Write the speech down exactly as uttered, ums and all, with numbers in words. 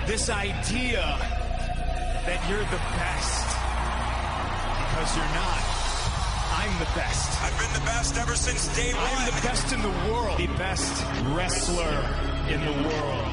This idea that you're the best, because you're not. I'm the best. I've been the best ever since day one. I'm the best in the world. The best wrestler in the world.